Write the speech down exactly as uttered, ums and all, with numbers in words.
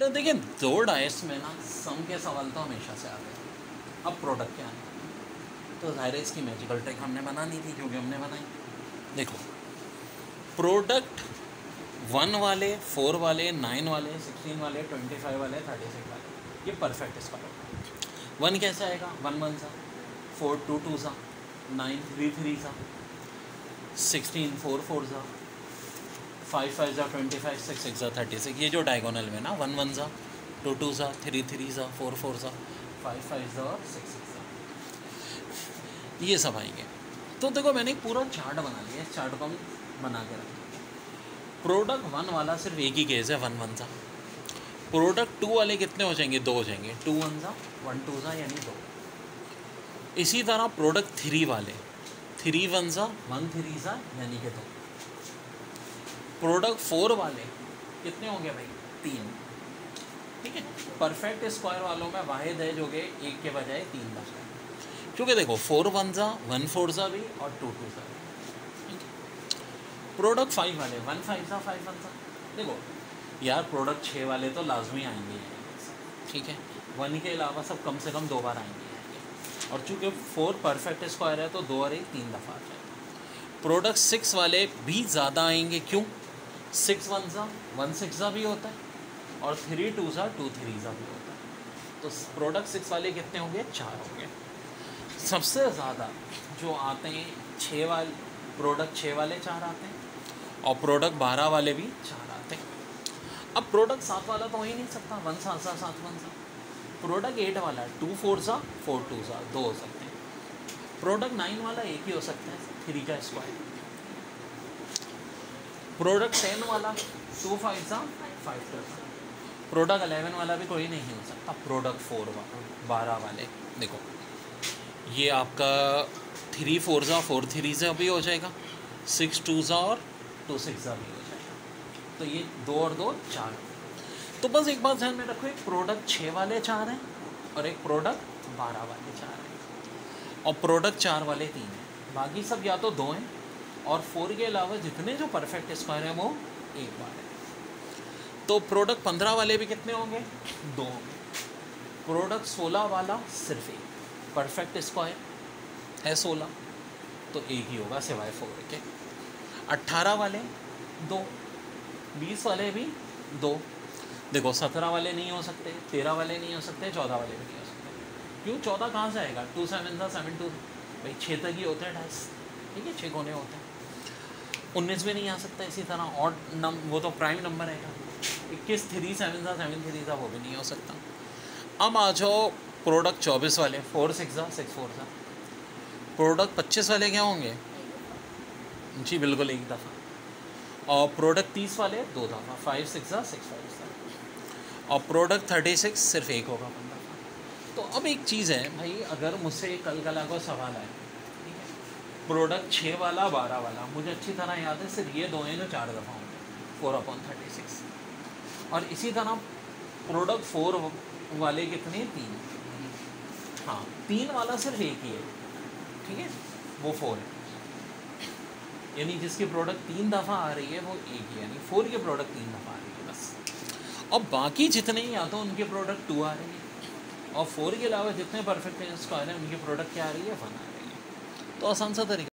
तो देखिए दो डाइट्स में ना सम के सवाल तो हमेशा से आते हैं। अब प्रोडक्ट क्या है, तो ज़ाहिर है इसकी मैजिकल ट्रिक हमने बनानी थी क्योंकि हमने बनाई। देखो प्रोडक्ट वन वाले, फोर वाले, नाइन वाले, सिक्सटीन वाले, ट्वेंटी फाइव वाले, थर्टी सिक्स वाले, ये परफेक्ट स्क्वायर। वन कैसे आएगा, वन वन सा, फोर टू टू सा, नाइन थ्री थ्री सा, सिक्सटीन फोर फोर सा, फाइव फाइव सा ट्वेंटी फाइव, सिक्स सिक्स सा थर्टी सिक्स। ये जो डायगोनल में ना वन वन सा, टू टू सा, थ्री थ्री सा, फोर फोर सा, फाइव फाइव सा और सिक्स सिक्स सा, ये सब आएंगे। तो देखो मैंने एक पूरा चार्ट बना लिया, इस चार्ट को हम बना के रखें। प्रोडक्ट वन वाला सिर्फ एक ही केस है, वन वन सा। प्रोडक्ट टू वाले कितने हो जाएंगे, दो हो जाएंगे, टू वन सा, वन टू सा यानी दो। इसी तरह प्रोडक्ट थ्री वाले, थ्री वन सा, वन थ्री सा यानी कि दो। प्रोडक्ट फोर वाले कितने होंगे भाई, तीन। ठीक है, परफेक्ट स्क्वायर वालों में वाहिद है जो कि एक के बजाय तीन बचता है, क्योंकि देखो फोर वन सा, वन फोर सा भी और टू टू सा भी। प्रोडक्ट फाइव वाले, वन फाइव सा, फाइव वन सा। देखो यार प्रोडक्ट छः वाले तो लाजमी आएंगे, ठीक है, वन के अलावा सब कम से कम दो बार आएंगे, और चूँकि फोर परफेक्ट स्क्वायर है तो दो और एक तीन दफ़ा आ जाएगा। प्रोडक्ट सिक्स वाले भी ज़्यादा आएंगे, क्यों, सिक्स वन सा, वन सिक्स सा भी होता है, और थ्री टू सा, टू थ्री सा भी होता है। तो प्रोडक्ट सिक्स वाले कितने होंगे, चार होंगे। सबसे ज़्यादा जो आते हैं छः वाले, प्रोडक्ट छः वाले चार आते हैं, और प्रोडक्ट बारह वाले भी चार आते हैं। अब प्रोडक्ट सात वाला तो हो ही नहीं सकता, वन सात सा, सात वन सा। प्रोडक्ट एट वाला टू फोर सा, फोर टू सा, दो हो सकते हैं। प्रोडक्ट नाइन वाला एक ही हो सकता है, थ्री का स्क्वायर। प्रोडक्ट टेन वाला टू फाइव सा, फाइव टू सा। प्रोडक्ट अलेवन वाला भी कोई नहीं हो सकता। प्रोडक्ट फोर वाला, बारह वाले, देखो ये आपका थ्री फोर सा, फोर थ्री सा भी हो जाएगा, सिक्स टू सा और टू सिक्स सा भी हो जाएगा। तो ये दो और दो चार। तो बस एक बात ध्यान में रखो, एक प्रोडक्ट छः वाले चार हैं और एक प्रोडक्ट बारह वाले चार हैं, और प्रोडक्ट चार वाले तीन हैं। बाकी सब या तो दो हैं, और फोर के अलावा जितने जो परफेक्ट स्क्वायर हैं वो एक बार है। तो प्रोडक्ट पंद्रह वाले भी कितने होंगे, दो होंगे। प्रोडक्ट सोलह वाला सिर्फ एक, परफेक्ट स्क्वायर है सोलह, तो एक ही होगा सिवाय फोर के। अट्ठारह वाले दो, बीस वाले भी दो। देखो सत्रह वाले नहीं हो सकते, तेरह वाले नहीं हो सकते, चौदह वाले भी नहीं हो सकते। क्यों, चौदह कहाँ से आएगा, टू सेवन सा, सेवन टू भाई, छः तक ही होते हैं डाइस, ठीक है, छः कोने होते हैं। उन्नीस में नहीं आ सकता, इसी तरह ऑड नम वो तो प्राइम नंबर है। इक्कीस थ्री सेवन सा, सेवन थ्री सा, वो भी नहीं हो सकता। अब आ जाओ प्रोडक्ट चौबीस वाले, फोर सिक्स सा, सिक्स फोर सा। प्रोडक्ट पच्चीस वाले क्या होंगे, जी बिल्कुल एक दफ़ा। और प्रोडक्ट तीस वाले दो दफ़ा, फाइव सिक्स सा, सिक्स फाइव सा। और प्रोडक्ट थर्टी सिक्स सिर्फ एक होगा, पंद्रह। तो अब एक चीज़ है भाई, अगर मुझसे कल कला को सवाल आए, ठीक है, प्रोडक्ट छः वाला, बारह वाला, मुझे अच्छी तरह याद है सिर्फ ये दो हैं जो चार दफ़ा होंगे, फोर अपॉन थर्टी सिक्स। और इसी तरह प्रोडक्ट फोर वाले कितने, तीन। हाँ, तीन वाला सिर्फ एक ही है, ठीक है, वो फोर है, यानी जिसकी प्रोडक्ट तीन दफ़ा आ रही है वो एक ही, यानी फोर की प्रोडक्ट तीन दफ़ा आ रही है बस। और बाकी जितने ही या तो उनके प्रोडक्ट टू आ रही है, और फोर के अलावा जितने परफेक्ट स्क्वायर हैं उनकी प्रोडक्ट क्या आ रही है, वन आ रही है। तो आसान सा तरीका।